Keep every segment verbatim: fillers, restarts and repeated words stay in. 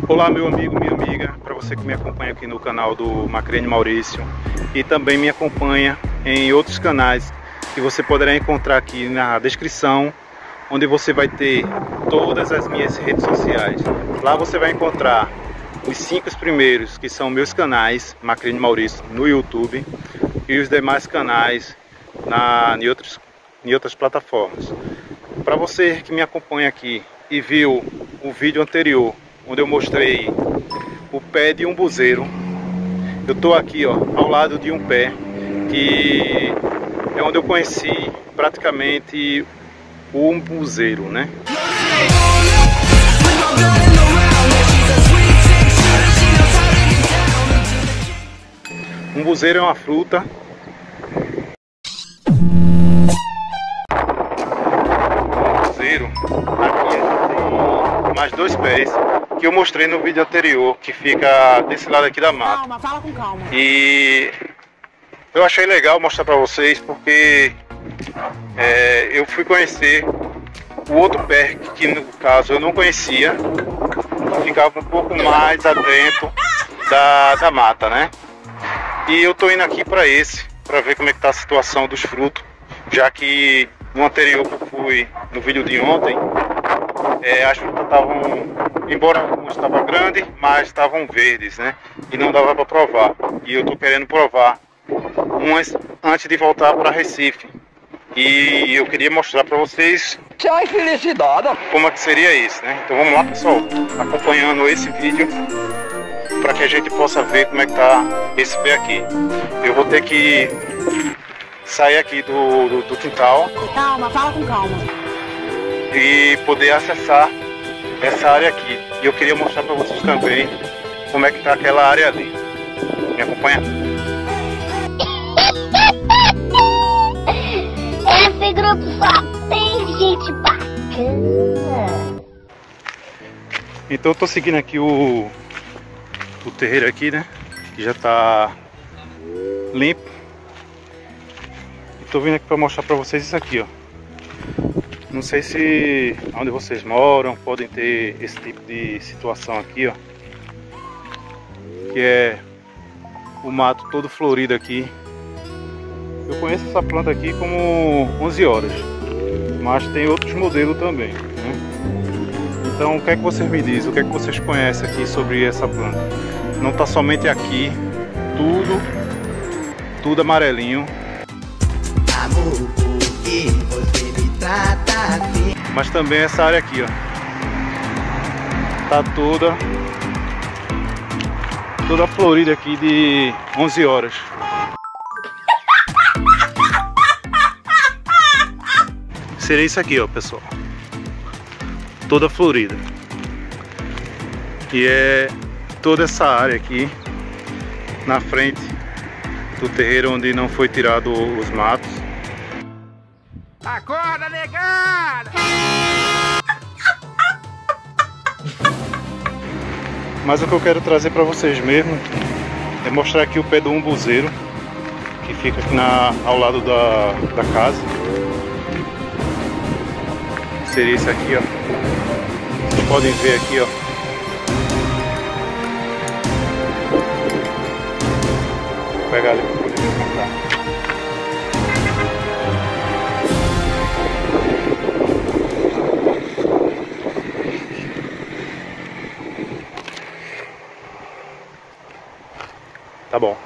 Olá meu amigo, minha amiga, para você que me acompanha aqui no canal do Macrene Maurício e também me acompanha em outros canais que você poderá encontrar aqui na descrição, onde você vai ter todas as minhas redes sociais. Lá você vai encontrar os cinco primeiros, que são meus canais, Macrene Maurício, no YouTube, e os demais canais na, em, outros, em outras plataformas. Para você que me acompanha aqui e viu o vídeo anterior, onde eu mostrei o pé de um buzeiro, eu estou aqui ó, ao lado de um pé que é onde eu conheci praticamente o umbuzeiro, né? Umbuzeiro é uma fruta. Umbuzeiro, aqui tem mais dois pés que eu mostrei no vídeo anterior, que fica desse lado aqui da mata. Calma, fala com calma. E eu achei legal mostrar para vocês porque é, eu fui conhecer o outro pé que no caso eu não conhecia, ficava um pouco mais adentro da, da mata, né? E eu tô indo aqui para esse, para ver como é que tá a situação dos frutos, já que no anterior que eu fui, no vídeo de ontem, é, as frutas estavam, embora algumas estavam grandes, mas estavam verdes, né? E não dava para provar. E eu tô querendo provar umas antes de voltar para Recife. E eu queria mostrar para vocês Tchau, felicidade! como é que seria isso, né? Então vamos lá, pessoal, acompanhando esse vídeo para que a gente possa ver como é que tá esse pé aqui. Eu vou ter que sair aqui do, do, do quintal. Calma, fala com calma. E poder acessar essa área aqui. E eu queria mostrar para vocês também como é que tá aquela área ali. Me acompanha? Esse grupo só tem gente bacana. Então eu tô seguindo aqui o, o terreiro aqui, né? Que já tá limpo. E tô vindo aqui para mostrar para vocês isso aqui, ó. Não sei se onde vocês moram podem ter esse tipo de situação aqui, ó. Que é o mato todo florido aqui. Eu conheço essa planta aqui como onze horas, mas tem outros modelos também, né? Então o que é que vocês me dizem? O que é que vocês conhecem aqui sobre essa planta? Não está somente aqui, tudo, tudo amarelinho. Amor, porque você me trata assim? Mas também essa área aqui, ó, tá toda, toda florida aqui de onze horas. Seria isso aqui, ó, pessoal, toda florida. E é toda essa área aqui na frente do terreiro onde não foi tirado os matos. Acorda, negada! Mas o que eu quero trazer para vocês mesmo é mostrar aqui o pé do umbuzeiro, que fica aqui na, ao lado da, da casa. Seria esse aqui, ó. Vocês podem ver aqui, ó. Vou pegar ali para poder mostrar. Tá bom.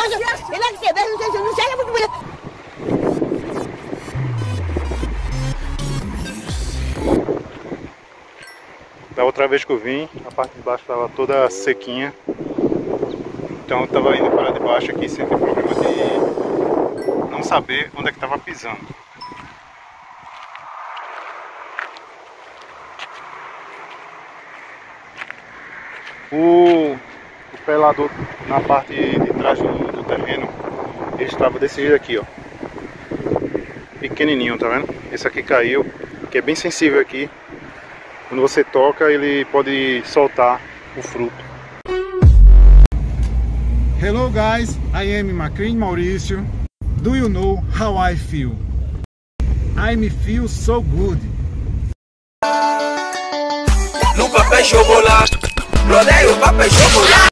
Da outra vez que eu vim, a parte de baixo estava toda sequinha. Então eu estava indo para de baixo aqui sem ter problema de não saber onde é que estava pisando. O, o pé lá do, na parte de trás do, do terreno, ele estava desse jeito aqui, ó. Pequenininho, tá vendo? Esse aqui caiu, que é bem sensível aqui. Quando você toca, ele pode soltar o fruto. Hello guys, I am Macrene Maurício. Do you know how I feel? I me feel so good. Nunca fechou bolado. rodeio pra peixe mulher.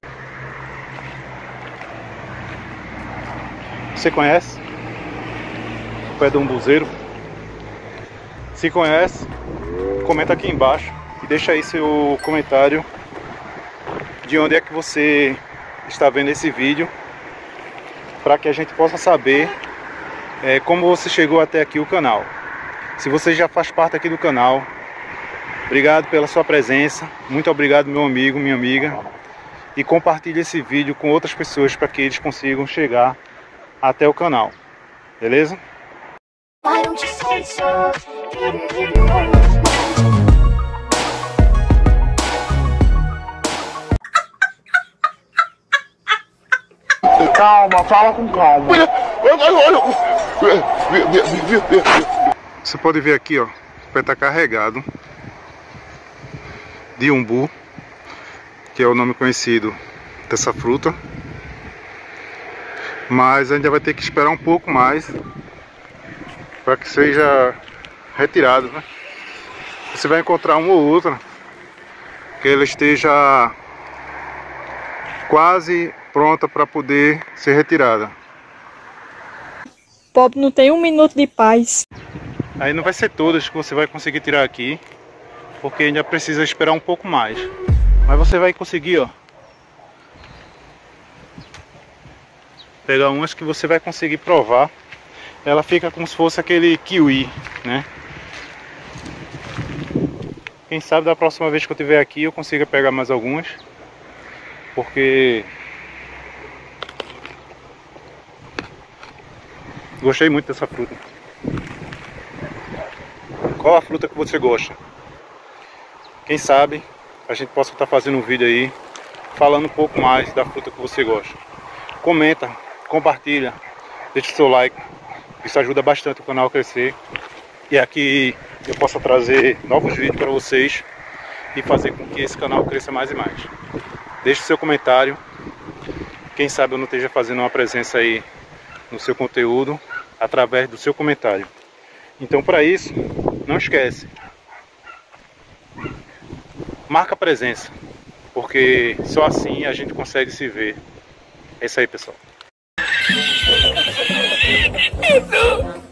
Você conhece o pé do umbuzeiro? Se conhece, comenta aqui embaixo e deixa aí seu comentário de onde é que você está vendo esse vídeo, para que a gente possa saber é, como você chegou até aqui o canal. Se você já faz parte aqui do canal, obrigado pela sua presença, muito obrigado meu amigo, minha amiga, e compartilhe esse vídeo com outras pessoas para que eles consigam chegar até o canal, beleza? Calma, fala com calma. Você pode ver aqui, ó, o pé está carregado de umbu, que é o nome conhecido dessa fruta, mas ainda vai ter que esperar um pouco mais para que seja retirado, né? Você vai encontrar uma ou outra que ela esteja quase pronta para poder ser retirada. Pobre não tem um minuto de paz. Aí não vai ser todas que você vai conseguir tirar aqui, porque ainda precisa esperar um pouco mais. Mas você vai conseguir, ó, pegar umas que você vai conseguir provar. Ela fica como se fosse aquele kiwi, né? Quem sabe da próxima vez que eu estiver aqui eu consiga pegar mais algumas, porque gostei muito dessa fruta. Qual a fruta que você gosta? Quem sabe a gente possa estar fazendo um vídeo aí falando um pouco mais da fruta que você gosta. Comenta, compartilha, deixa o seu like. Isso ajuda bastante o canal a crescer. E aqui eu possa trazer novos vídeos para vocês e fazer com que esse canal cresça mais e mais. Deixe o seu comentário. Quem sabe eu não esteja fazendo uma presença aí no seu conteúdo através do seu comentário. Então, para isso, não esquece, marca presença, porque só assim a gente consegue se ver. É isso aí, pessoal. Isso!